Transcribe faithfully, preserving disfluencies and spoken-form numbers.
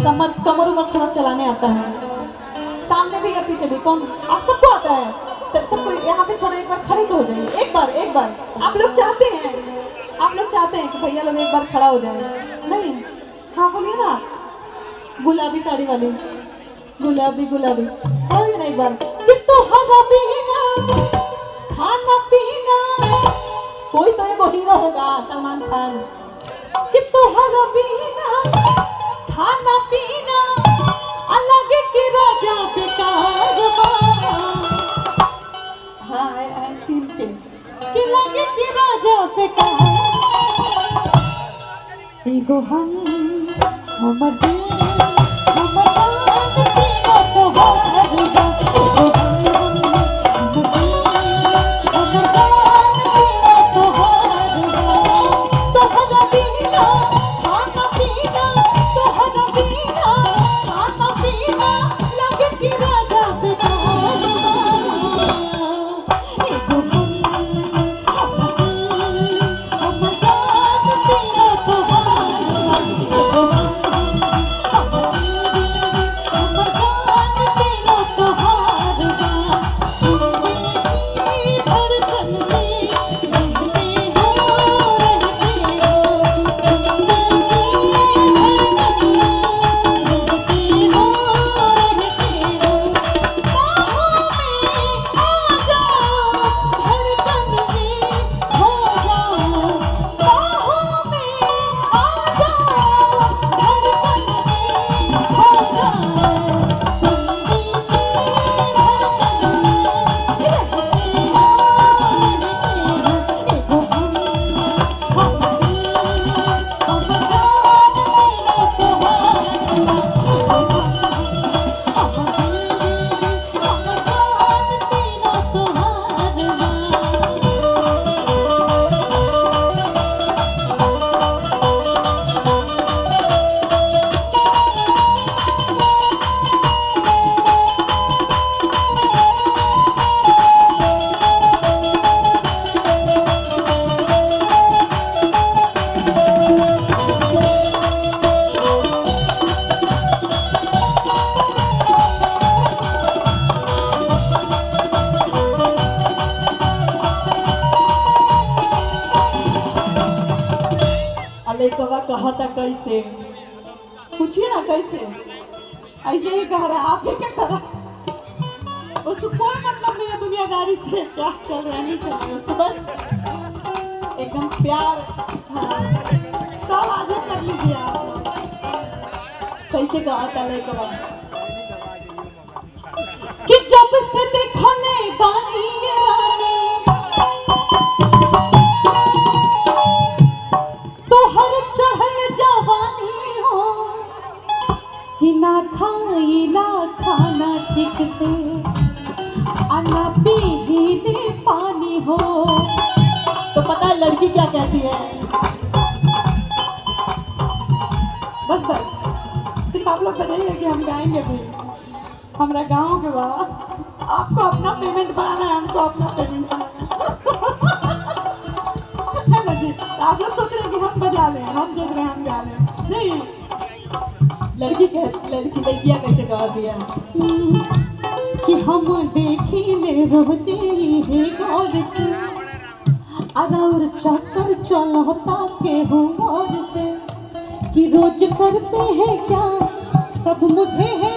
कमर कमर उमर थोड़ा चलाने आता है, सामने भी या पीछे भी, कौन आप सबको आता है, तो सबको यहाँ पे थोड़ा एक बार खड़े तो हो जाइए, एक बार एक बार आप लोग चाहते हैं, आप लोग चाहते हैं कि भैया लोग एक बार खड़ा हो जाए, नहीं? हाँ बोलिए ना, गुलाबी साड़ी वाली, गुलाबी गुलाबी बोलिए ना एक बार कि तुम्हारा पीना खाना पीना, कोई तो एक हीरो होगा सलमान खान, कि तुम्हारा पीना खाना पीना अलग के राजा बेकार, हाँ ऐसी के कि लगे कि राजा बेकार, एगो हम हमर दिल हमर जान पीना तो हार जा, एगो हम हमर दिल हमर जान पीना तो हार जा, तोहरा पीना खाना पीना, तोहरा पीना खाना पीना लगे कि राजा बेकार, एगो हम हमर दिल हमर जान पीना तो हार जा, एगो हम हमर दिल हमर जान पीना तो हार जा, सुनती धड़कन में रहती हो रहती हो, सुनती अलेकवा कहा था कैसे, पूछिए ना कैसे, ऐसे ही कह रहा, आप क्या कर रहा, उसको कोई मतलब नहीं है दुनियादारी से, क्या चल रहा है नहीं चल रहा, उसको बस एकदम प्यार, हाँ सब आगे कर लीजिए आप। कैसे कहा था अलेकवा कि जब से देखो ले बानी ये रानी, तो हर चढ़ल जवानी हो, कि ना खाई ना खाना ठीक से, ना पी पानी हो, तो पता है लड़की क्या कहती है, बस बस सिर्फ आप लोग बताइए कि हम गाएंगे भी, हमारा गाँव के बाद आपको अपना पेमेंट बढ़ाना है, हमको अपना पेमेंट बढ़ाना है, आप लोग सोच रहे हैं कि हम बजा लें, हम सोच रहे हैं हम गा लें, नहीं, लड़की कह लड़की लड़कियाँ कैसे गा दिया कि हम देखी ले रोजे है गौर से, और चक्कर चलता के हुआ से, कि रोज करते हैं क्या सब मुझे है